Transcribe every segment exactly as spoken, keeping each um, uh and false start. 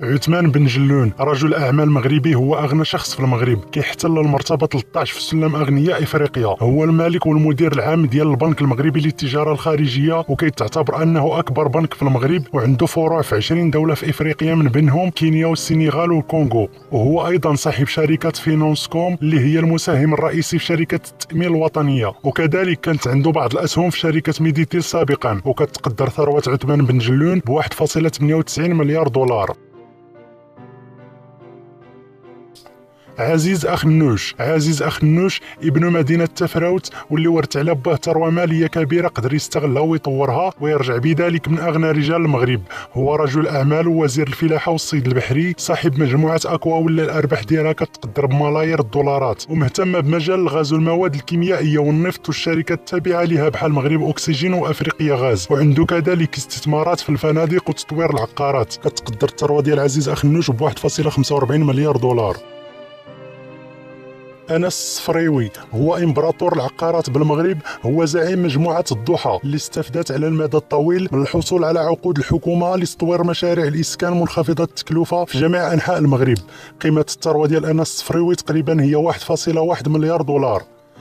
عثمان بن جلون رجل أعمال مغربي، هو أغنى شخص في المغرب، كيحتل المرتبة ثلاثة عشر في سلم أغنياء إفريقيا. هو المالك والمدير العام ديال البنك المغربي للتجارة الخارجية، وكيتعتبر أنه أكبر بنك في المغرب، وعنده فروع في عشرين دولة في إفريقيا من بينهم كينيا والسنغال والكونغو. وهو أيضا صاحب شركة فينانسكوم اللي هي المساهم الرئيسي في شركة التأمين الوطنية، وكذلك كانت عنده بعض الأسهم في شركة ميديتيل سابقا. وكتقدر ثروة عثمان بن جلون ب واحد فاصلة ثمانية وتسعين مليار دولار. عزيز أخنوش عزيز أخنوش ابن مدينة تفراوت، واللي ورث على باه ثروة مالية كبيرة قدر يستغلها ويطورها ويرجع بذلك من أغنى رجال المغرب. هو رجل أعمال ووزير الفلاحة والصيد البحري، صاحب مجموعة أكوا واللي الأرباح ديالها كتقدر بملايير الدولارات، ومهتم بمجال الغاز والمواد الكيميائية والنفط والشركات التابعة لها بحال المغرب أكسجين وأفريقيا غاز. وعنده كذلك استثمارات في الفنادق وتطوير العقارات. كتقدر الثروة ديال عزيز أخنوش ب واحد فاصلة خمسة وأربعين مليار دولار. أنس الصفريوي هو إمبراطور العقارات بالمغرب، هو زعيم مجموعة الضحى اللي استفادت على المدى الطويل من الحصول على عقود الحكومة لتطوير مشاريع الإسكان منخفضة التكلفة في جميع أنحاء المغرب. قيمة الثروة ديال أنس الصفريوي تقريبا هي واحد فاصلة واحد مليار دولار.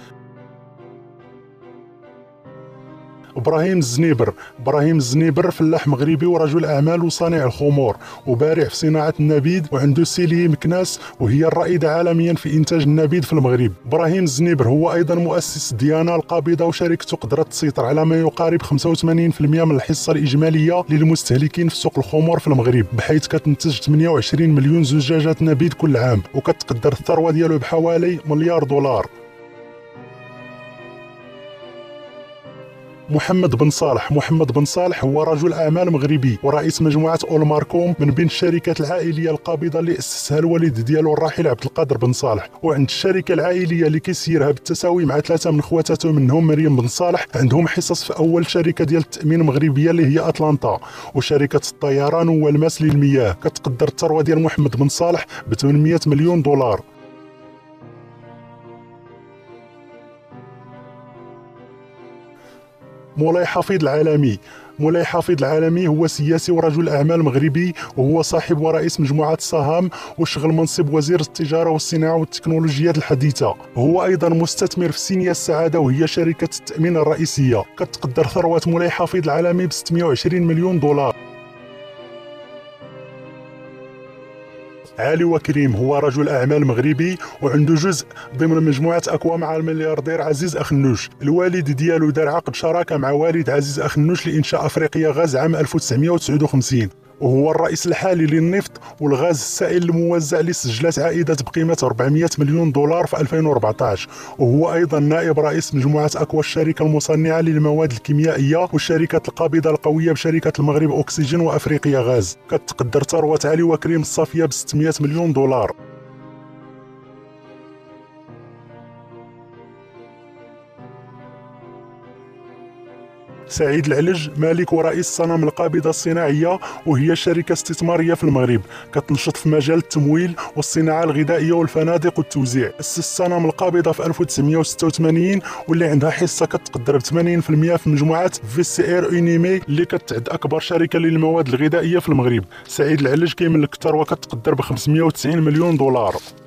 إبراهيم الزنيبر إبراهيم الزنيبر فلاح مغربي ورجل أعمال وصانع الخمور، وبارع في صناعة النبيذ، وعنده سيلي مكناس وهي الرائدة عالميا في إنتاج النبيذ في المغرب. إبراهيم الزنيبر هو أيضا مؤسس ديانا القابضة، وشركته قدرت تسيطر على ما يقارب خمسة وثمانين بالمئة من الحصة الإجمالية للمستهلكين في سوق الخمور في المغرب، بحيث كتنتج ثمانية وعشرين مليون زجاجة نبيذ كل عام، وكتقدر الثروة ديالو بحوالي مليار دولار. محمد بن صالح محمد بن صالح هو رجل أعمال مغربي ورئيس مجموعة أولماركوم من بين الشركات العائلية القابضة اللي أسسها الوالد ديالو الراحل عبد القادر بن صالح. وعند الشركة العائلية اللي كيسيرها بالتساوي مع ثلاثة من خواتاته منهم مريم بن صالح، عندهم حصص في أول شركة ديال التأمين المغربية اللي هي أتلانتا، وشركة الطيران والماس للمياه. كتقدر الثروة ديال محمد بن صالح ب ثمانمئة مليون دولار. مولاي حفيظ العالمي مولاي حفيظ العالمي هو سياسي ورجل أعمال مغربي، وهو صاحب ورئيس مجموعة ساهام، وشغل منصب وزير التجارة والصناعة والتكنولوجيات الحديثة. هو أيضا مستثمر في سينيا السعادة وهي شركة التأمين الرئيسية. كتقدر ثروة مولاي حفيظ العالمي ب ستمئة وعشرين مليون دولار. علي وكريم هو رجل أعمال مغربي، وعنده جزء ضمن مجموعة أكوا مع الملياردير عزيز أخنوش. الوالد ديالو دار عقد شراكة مع والد عزيز أخنوش لإنشاء أفريقيا غاز عام ألف وتسعمئة وتسعة وخمسين، وهو الرئيس الحالي للنفط والغاز السائل الموزع لسجلات عائدة بقيمة أربعمئة مليون دولار في ألفين وأربعة عشر. وهو أيضا نائب رئيس مجموعة أكوا الشركة المصنعة للمواد الكيميائية والشركة القابضة القوية بشركة المغرب أكسجين وأفريقيا غاز. كتقدر ثروة علي وكريم الصافية ب ستمئة مليون دولار. سعيد العلج مالك ورئيس صنم القابضة الصناعية، وهي شركة استثمارية في المغرب كتنشط في مجال التمويل والصناعة الغذائية والفنادق والتوزيع. أسس صنم القابضة في ألف وتسعمئة وستة وثمانين، واللي عندها حصة كتقدر ب ثمانين بالمئة في مجموعة في سي ار اونيمي اللي كتعد أكبر شركة للمواد الغذائية في المغرب. سعيد العلج كيملك ثروة كتقدر ب خمسمئة وتسعين مليون دولار.